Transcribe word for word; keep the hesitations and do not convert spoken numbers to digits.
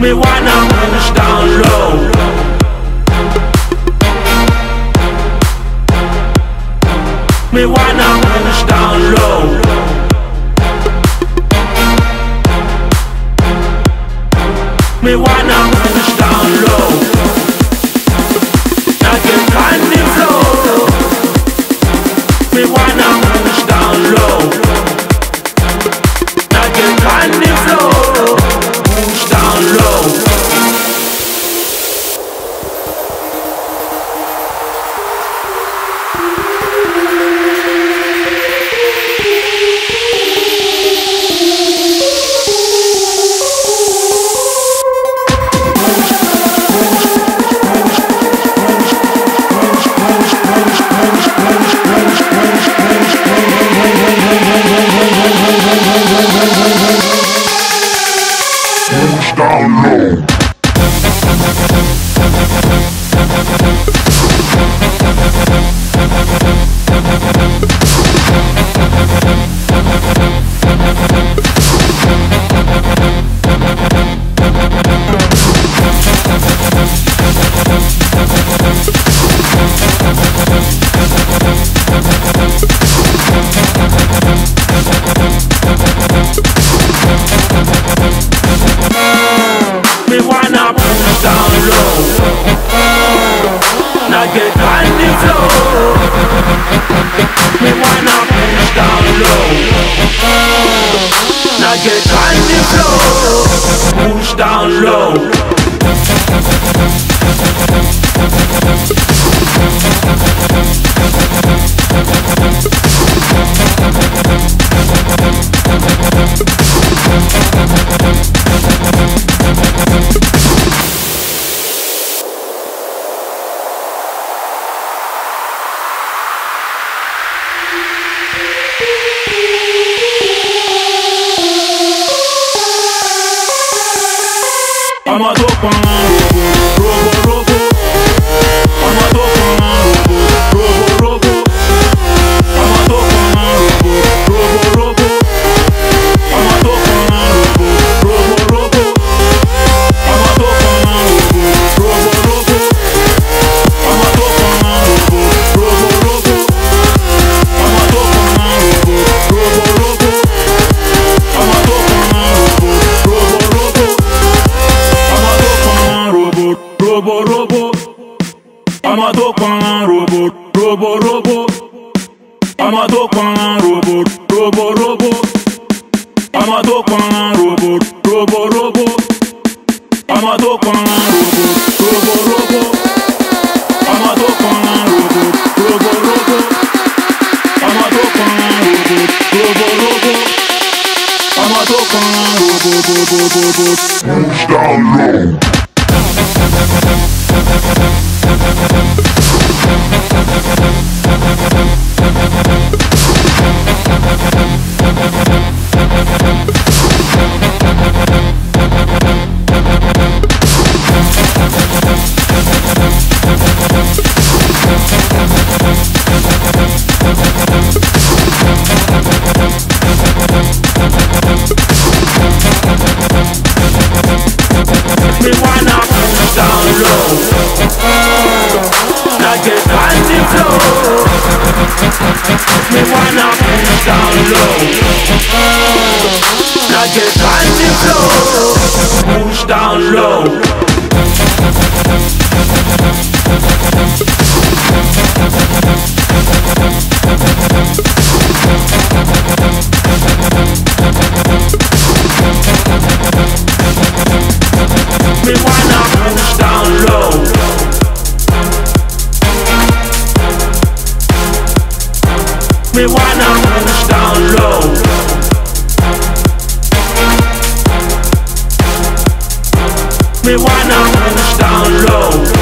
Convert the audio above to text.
Me wanna push down low. Me wanna push down low. Me wanna push down low. Now get on the floor. Me wanna push down low. Now get on the floor. Push down low. Down low. Me wanna push down low. Now get on the floor. Me wanna push down low. Now get on the floor. Push down low. I'm a dope on robo, robo. I'm a dope on robo, robo. I'm a dope on robo, robo. I'm a dope on robo, robo. I'm a dope on robo, robo. I'm a dope on robo, robo. I'm a dope on robo, robo. I'm a dope on robo, robo. Robo, robo, I'm a dope on robo, robo, robo. I'm a dope on robo, robo, robo. I'm a dope on robo, robo, robo. I'm a dope on robo, robo, robo. I'm a dope on robo, robo, robo. I'm a dope on robo, robo, robo. I'm a dope on robo, robo, robo. Push down low. Me wanna push down low. Now get on the floor. Me wanna push down low. Now get on the floor. Push down low. Me wanna push down low. Me wanna push down low. Me wanna push down low.